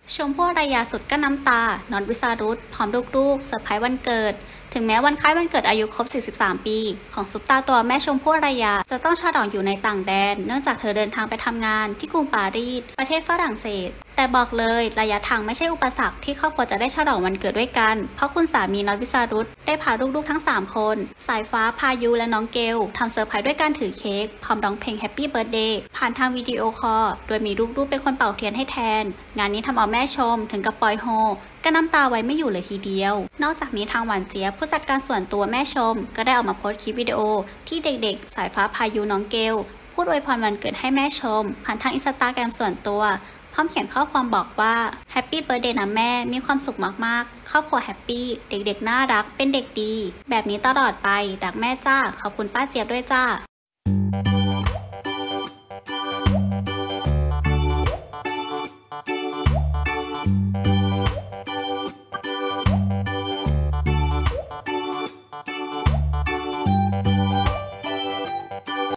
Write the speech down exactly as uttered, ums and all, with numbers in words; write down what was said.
ชมพู่อารยาสุดกั้นน้ำตา น็อตวิสารุตพร้อมลูกๆเซอร์ไพรส์วันเกิด ถึงแม้วันคล้ายวันเกิดอายุครบ สี่สิบสาม ปี ของซุปตาตัวแม่ชมพู่อารยาจะต้องฉลองอยู่ในต่างแดน เนื่องจากเธอเดินทางไปทำงานที่กรุงปารีส ประเทศฝรั่งเศส แต่บอกเลยระยะทางไม่ใช่อุปสรรคที่ครอบครัวจะได้ฉลองวันเกิดด้วยกัน เพราะคุณสามีน็อตวิสารุตได้พาลูกๆทั้ง สาม คน สายฟ้า พายุ และน้องเกลทำเซอร์ไพรส์ด้วยการถือเค้กพร้อมร้องเพลง Happy Birthday ผ่านทางวิดีโอคอล โดยมีลูกๆเป็นคนเป่าเทียนให้แทน งานนี้ทำเอาแม่ชมถึงกับปล่อยโฮก็น้ำตาไว้ไม่อยู่เลยทีเดียว นอกจากนี้ทางหวานเจี๊ยบผู้จัดการส่วนตัวแม่ชมก็ได้ออกมาโพสต์คลิปวิดีโอที่เด็กๆสายฟ้า พายุ น้องเกลพูดอวยพรวันเกิดให้แม่ชมผ่านทางอินสตาแกรมส่วนตัวพร้อมเขียนข้อความบอกว่า Happy Birthday นะแม่มีความสุขมากๆครอบครัวแฮปปี้เด็กๆน่ารักเป็นเด็กดีแบบนี้ตลอดไปรักแม่จ้าขอบคุณป้าเจี๊ยบด้วยจ้า